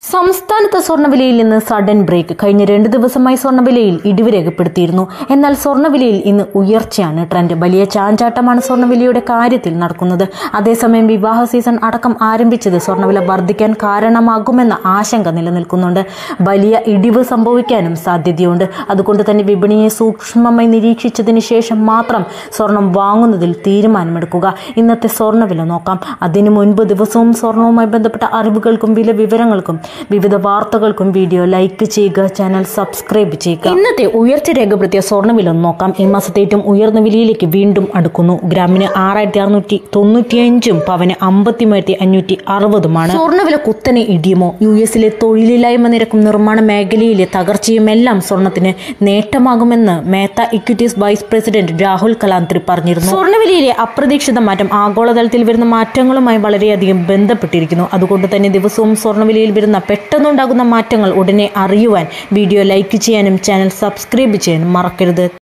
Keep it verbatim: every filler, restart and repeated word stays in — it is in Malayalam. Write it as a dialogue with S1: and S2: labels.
S1: സംസ്ഥാനത്ത് സ്വർണ്ണവിലയിൽ നിന്ന് സഡൻ ബ്രേക്ക്. കഴിഞ്ഞ രണ്ട് ദിവസമായി സ്വർണ്ണവിലയിൽ ഇടിവ് രേഖപ്പെടുത്തിയിരുന്നു. എന്നാൽ സ്വർണ്ണവിലയിൽ ഇന്ന് ഉയർച്ചയാണ് ട്രെൻഡ്. വലിയ ചാഞ്ചാട്ടമാണ് സ്വർണ്ണവിലയുടെ കാര്യത്തിൽ നടക്കുന്നത്. അതേസമയം വിവാഹ സീസൺ അടക്കം ആരംഭിച്ചത് സ്വർണ്ണവില വർദ്ധിക്കാൻ കാരണമാകുമെന്ന ആശങ്ക നിലനിൽക്കുന്നുണ്ട്. വലിയ ഇടിവ് സംഭവിക്കാനും സാധ്യതയുണ്ട്. അതുകൊണ്ട് തന്നെ വിപണിയെ സൂക്ഷ്മമായി നിരീക്ഷിച്ചതിന് ശേഷം മാത്രം സ്വർണം വാങ്ങുന്നതിൽ തീരുമാനമെടുക്കുക. ഇന്നത്തെ സ്വർണ്ണവില നോക്കാം. അതിനു മുൻപ് ദിവസവും സ്വർണവുമായി ബന്ധപ്പെട്ട അറിവുകൾക്കും വില വിവരങ്ങൾക്കും വിവിധ വാർത്തകൾക്കും വീഡിയോ ലൈക്ക് ചെയ്യുക, ചാനൽ സബ്സ്ക്രൈബ് ചെയ്യുക. ഇന്നത്തെ ഉയർച്ച രേഖപ്പെടുത്തിയ സ്വർണ്ണവില നോക്കാം. ഈ മാസത്തെ ഏറ്റവും ഉയർന്ന വിലയിലേക്ക് വീണ്ടും അടുക്കുന്നു. ഗ്രാമിന് ആറായിരത്തി അറുന്നൂറ്റി തൊണ്ണൂറ്റിയഞ്ചും പവന് അമ്പത്തിമൂവായിരത്തി അഞ്ഞൂറ്റി അറുപതുമാണ്. സ്വർണ്ണവില കുത്തനെ ഇടിയുമോ? യു എസിലെ തൊഴിലില്ലായ്മ നിരക്കും നിർമ്മാണ മേഖലയിലെ തകർച്ചയും എല്ലാം സ്വർണത്തിന് നേട്ടമാകുമെന്ന് Mehta equities vice president Rahul Kalantri പറഞ്ഞിരുന്നു. സ്വർണ്ണവിലയിലെ അപ്രതീക്ഷിത മാറ്റം ആഗോളതലത്തിൽ വരുന്ന മാറ്റങ്ങളുമായി വളരെയധികം ബന്ധപ്പെട്ടിരിക്കുന്നു. അതുകൊണ്ട് തന്നെ ദിവസവും സ്വർണ്ണവിലയിൽ വരുന്ന പെട്ടെന്നുണ്ടാകുന്ന മാറ്റങ്ങൾ ഉടനെ അറിയുവാൻ വീഡിയോ ലൈക്ക് ചെയ്യാനും ചാനൽ സബ്സ്ക്രൈബ് ചെയ്യാനും മറക്കരുത്.